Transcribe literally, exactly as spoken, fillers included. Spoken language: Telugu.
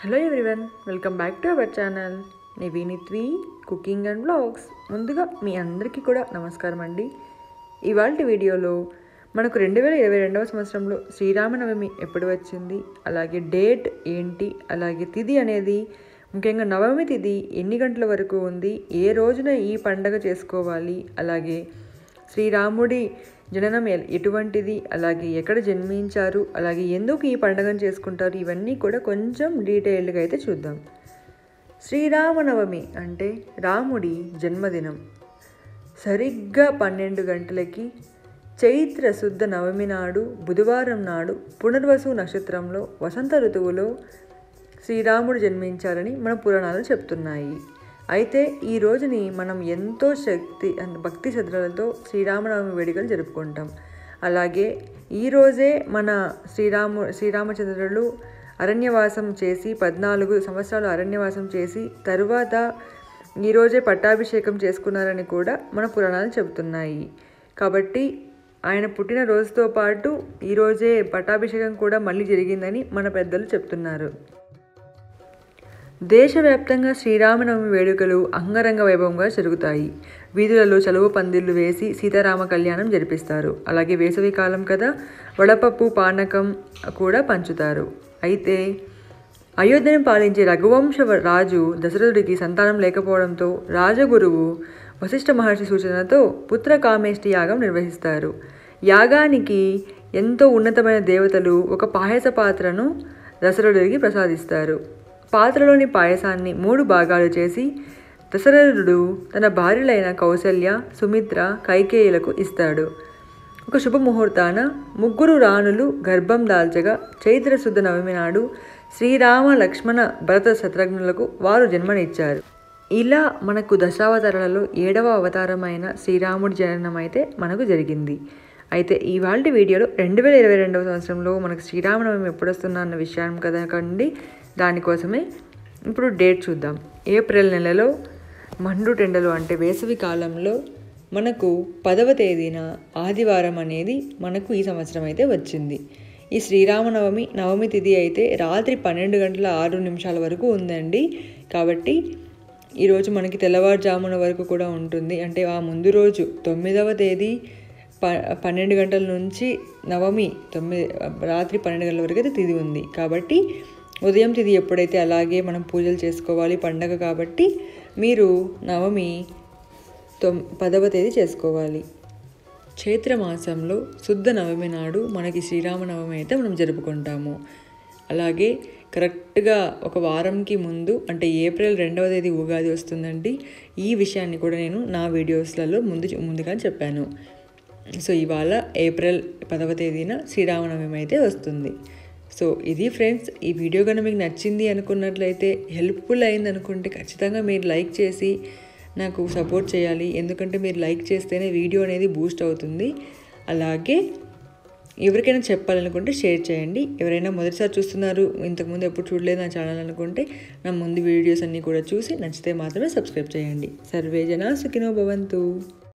Hello everyone, welcome back to our channel నివినిత్వి కుకింగ్ అండ్ వ్లాగ్స్. ముందుగా మీ అందరికీ కూడా నమస్కారం అండి. ఇవాళ వీడియోలో మనకు రెండు వేల ఇరవై రెండవ సంవత్సరంలో శ్రీరామనవమి ఎప్పుడు వచ్చింది, అలాగే డేట్ ఏంటి, అలాగే తిథి అనేది ముఖ్యంగా నవమి తిథి ఎన్ని గంటల వరకు ఉంది, ఏ రోజున ఈ పండగ చేసుకోవాలి, అలాగే శ్రీరాముడి జననం ఎటువంటిది, అలాగే ఎక్కడ జన్మించారు, అలాగే ఎందుకు ఈ పండుగను చేసుకుంటారు, ఇవన్నీ కూడా కొంచెం డీటెయిల్డ్గా అయితే చూద్దాం. శ్రీరామనవమి అంటే రాముడి జన్మదినం. సరిగ్గా పన్నెండు గంటలకి చైత్ర శుద్ధ నవమి నాడు బుధవారం నాడు పునర్వసు నక్షత్రంలో వసంత ఋతువులో శ్రీరాముడు జన్మించారని మన పురాణాలు చెప్తున్నాయి. అయితే ఈ రోజుని మనం ఎంతో శక్తి భక్తి శ్రద్ధలతో శ్రీరామనవమి వేడుకలు జరుపుకుంటాం. అలాగే ఈరోజే మన శ్రీరాము శ్రీరామచంద్రులు అరణ్యవాసం చేసి పద్నాలుగు సంవత్సరాలు అరణ్యవాసం చేసి తరువాత ఈరోజే పట్టాభిషేకం చేసుకున్నారని కూడా మన పురాణాలు చెబుతున్నాయి. కాబట్టి ఆయన పుట్టిన రోజుతో పాటు ఈరోజే పట్టాభిషేకం కూడా మళ్ళీ జరిగిందని మన పెద్దలు చెప్తున్నారు. దేశవ్యాప్తంగా శ్రీరామనవమి వేడుకలు అంగరంగ వైభవంగా జరుగుతాయి. వీధులలో చలువ పందిళ్లు వేసి సీతారామ కళ్యాణం జరిపిస్తారు. అలాగే వేసవి కాలం కదా, వడపప్పు పానకం కూడా పంచుతారు. అయితే అయోధ్యను పాలించే రఘువంశ రాజు దశరథుడికి సంతానం లేకపోవడంతో రాజగురువు వశిష్ఠ మహర్షి సూచనతో పుత్ర కామేష్టి యాగం నిర్వహిస్తారు. యాగానికి ఎంతో ఉన్నతమైన దేవతలు ఒక పాయస పాత్రను దశరథుడికి ప్రసాదిస్తారు. పాత్రలోని పాయసాన్ని మూడు భాగాలు చేసి దశరథుడు తన భార్యలైన కౌసల్య, సుమిత్ర, కైకేయులకు ఇస్తాడు. ఒక శుభ ముహూర్తాన ముగ్గురు రాణులు గర్భం దాల్చగా చైత్ర శుద్ధ నవమి నాడు శ్రీరామ, లక్ష్మణ, భరత శత్రుఘ్నులకు వారు జన్మనిచ్చారు. ఇలా మనకు దశావతారాలలో ఏడవ అవతారమైన శ్రీరాముడి జననం అయితే మనకు జరిగింది. అయితే ఇవాళ వీడియోలో రెండు వేల ఇరవై రెండవ సంవత్సరంలో మనకు శ్రీరామనవమి ఎప్పుడు వస్తున్నా అన్న విషయం కదా కండి, దానికోసమే ఇప్పుడు డేట్ చూద్దాం. ఏప్రిల్ నెలలో మండు టెండలు అంటే వేసవి కాలంలో మనకు పదవ తేదీన ఆదివారం అనేది మనకు ఈ సంవత్సరం అయితే వచ్చింది. ఈ శ్రీరామనవమి నవమి తిథి అయితే రాత్రి పన్నెండు గంటల ఆరు నిమిషాల వరకు ఉందండి. కాబట్టి ఈరోజు మనకి తెల్లవారుజామున వరకు కూడా ఉంటుంది. అంటే ఆ ముందు రోజు తొమ్మిదవ తేదీ ప పన్నెండు గంటల నుంచి నవమి తొమ్మిది రాత్రి పన్నెండు గంటల వరకు అయితే తిథి ఉంది. కాబట్టి ఉదయం తిథి ఎప్పుడైతే అలాగే మనం పూజలు చేసుకోవాలి, పండగ కాబట్టి మీరు నవమి తొమ్ పదవ తేదీ చేసుకోవాలి. చైత్రమాసంలో శుద్ధ నవమి నాడు మనకి శ్రీరామనవమి అయితే మనం జరుపుకుంటాము. అలాగే కరెక్ట్గా ఒక వారంకి ముందు అంటే ఏప్రిల్ రెండవ తేదీ ఉగాది వస్తుందండి. ఈ విషయాన్ని కూడా నేను నా వీడియోస్లలో ముందు ముందుగా చెప్పాను. సో ఇవాళ ఏప్రిల్ పదవ తేదీన శ్రీరామనవమి అయితే వస్తుంది. సో ఇది ఫ్రెండ్స్, ఈ వీడియో కనుక మీకు నచ్చింది అనుకున్నట్లయితే, హెల్ప్ఫుల్ అయింది అనుకుంటే ఖచ్చితంగా మీరు లైక్ చేసి నాకు సపోర్ట్ చేయాలి. ఎందుకంటే మీరు లైక్ చేస్తేనే వీడియో అనేది బూస్ట్ అవుతుంది. అలాగే ఎవరికైనా చెప్పాలనుకుంటే షేర్ చేయండి. ఎవరైనా మొదటిసారి చూస్తున్నారు, ఇంతకుముందు ఎప్పుడు చూడలేదు నా ఛానల్ అనుకుంటే నా ముందు వీడియోస్ అన్నీ కూడా చూసి నచ్చితే మాత్రమే సబ్స్క్రైబ్ చేయండి. సర్వే జనా సుఖినో భవంతు.